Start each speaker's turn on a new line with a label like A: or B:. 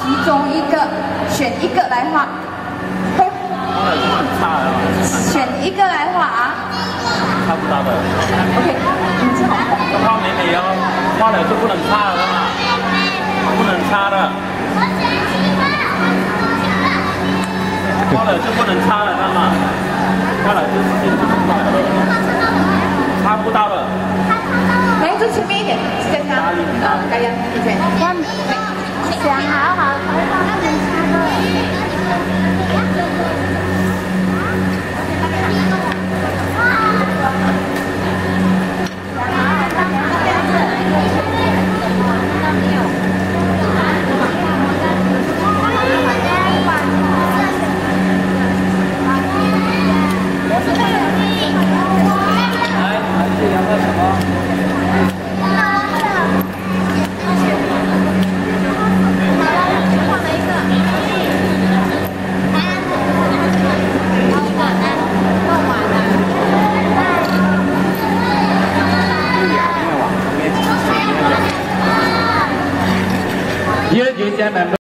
A: 其中一个，选一个来画。选一个来画啊。
B: 差不多的。
A: OK， 你记好。
B: 画美美哦，画了就不能差了嘛，不能差了。画了就不能差了，那么画了就直接就出来了，差不到了。
A: 来，坐前面一点，这样大家一起。
C: 想好好，头发不能擦的。
D: Here, JCI member.